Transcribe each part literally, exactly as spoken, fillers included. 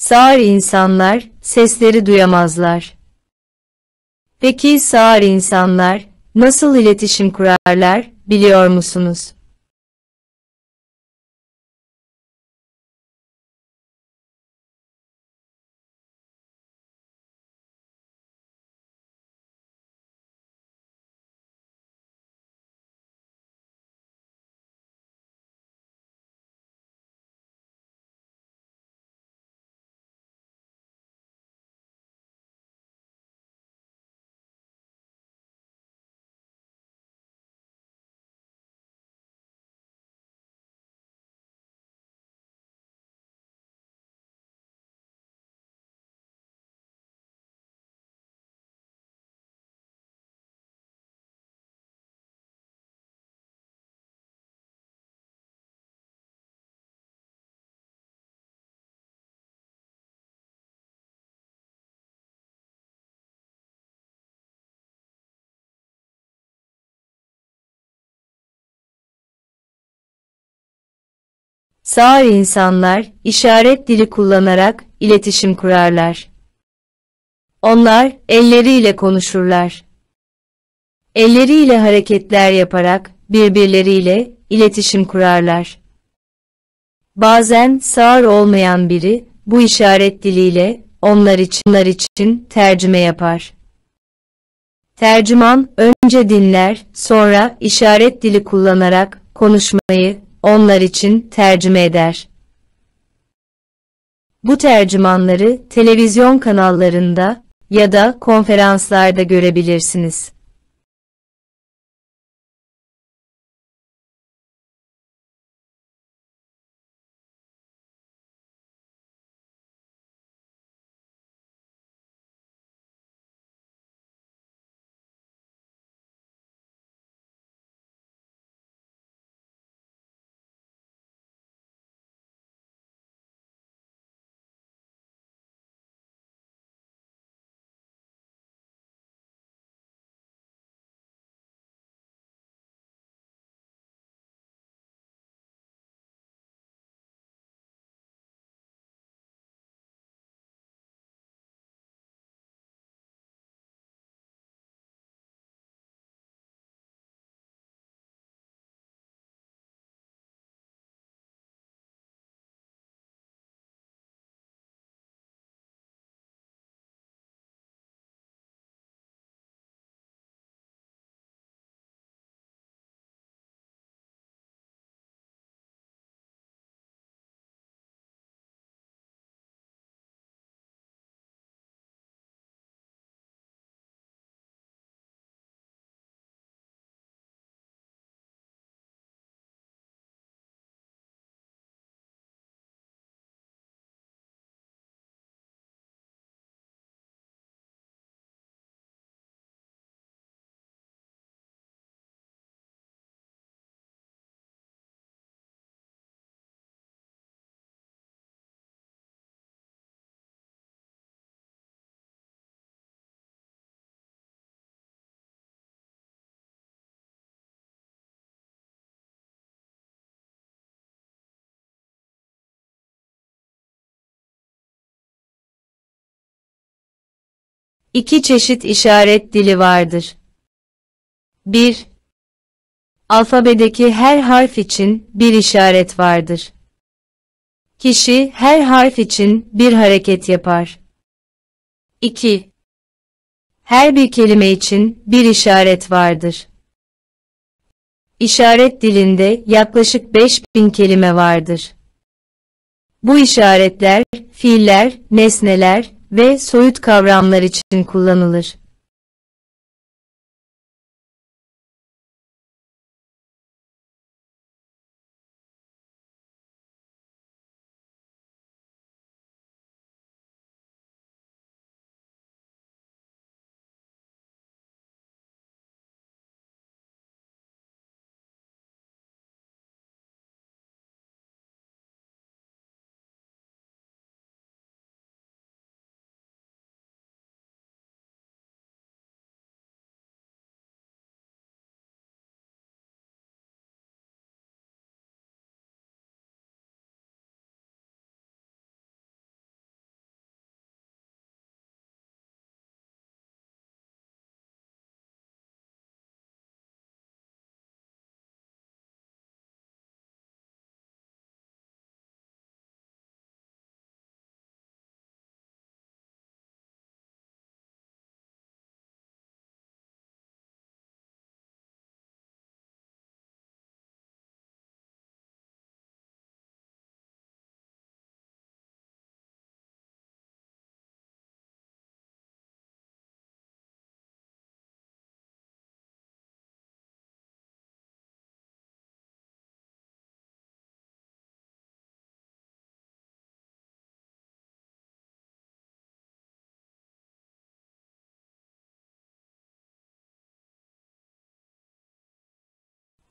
Sağır insanlar sesleri duyamazlar. Peki sağır insanlar nasıl iletişim kurarlar, biliyor musunuz? Sağır insanlar işaret dili kullanarak iletişim kurarlar. Onlar elleriyle konuşurlar. Elleriyle hareketler yaparak birbirleriyle iletişim kurarlar. Bazen sağır olmayan biri bu işaret diliyle onlar için, onlar için tercüme yapar. Tercüman önce dinler, sonra işaret dili kullanarak konuşmayı onlar için tercüme eder. Bu tercümanları televizyon kanallarında ya da konferanslarda görebilirsiniz. İki çeşit işaret dili vardır. bir. Alfabedeki her harf için bir işaret vardır. Kişi her harf için bir hareket yapar. iki. Her bir kelime için bir işaret vardır. İşaret dilinde yaklaşık beş bin kelime vardır. Bu işaretler, fiiller, nesneler ve soyut kavramlar için kullanılır.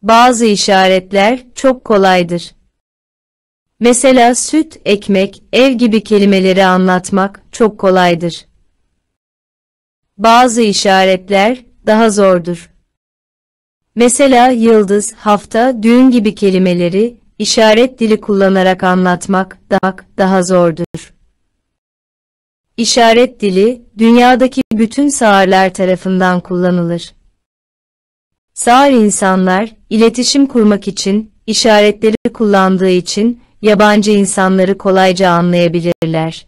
Bazı işaretler çok kolaydır. Mesela süt, ekmek, ev gibi kelimeleri anlatmak çok kolaydır. Bazı işaretler daha zordur. Mesela yıldız, hafta, düğün gibi kelimeleri işaret dili kullanarak anlatmak daha, daha zordur. İşaret dili, dünyadaki bütün sağırlar tarafından kullanılır. Sağır insanlar, iletişim kurmak için, işaretleri kullandığı için, yabancı insanları kolayca anlayabilirler.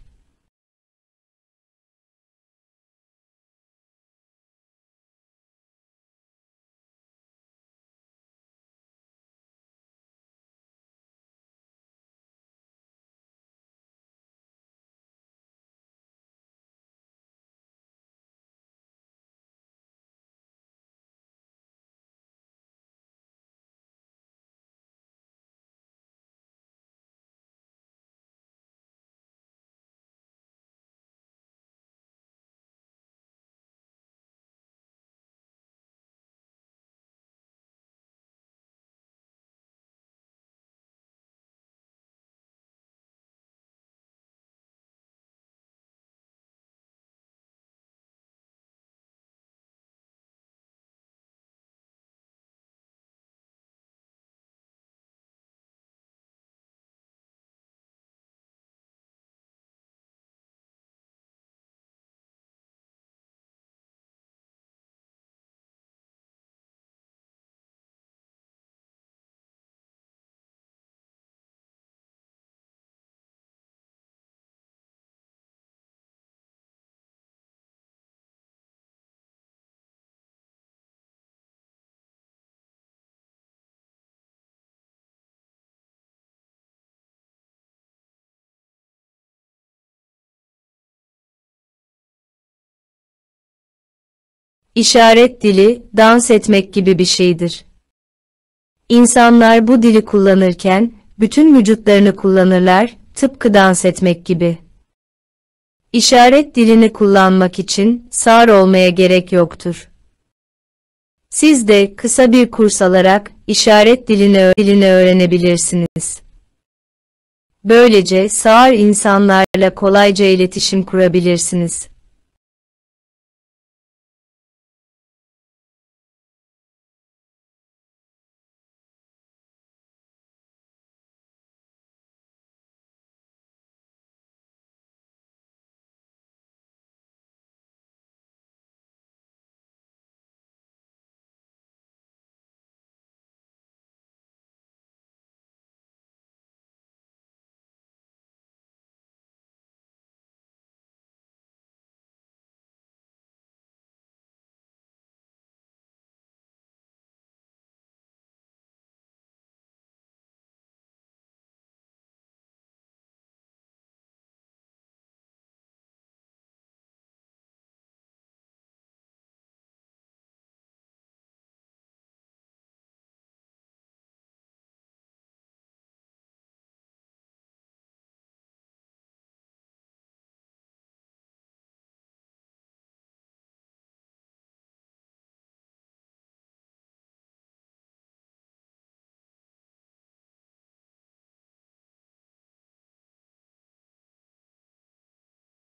İşaret dili, dans etmek gibi bir şeydir. İnsanlar bu dili kullanırken, bütün vücutlarını kullanırlar, tıpkı dans etmek gibi. İşaret dilini kullanmak için, sağır olmaya gerek yoktur. Siz de kısa bir kurs alarak, işaret dilini, dilini öğrenebilirsiniz. Böylece sağır insanlarla kolayca iletişim kurabilirsiniz.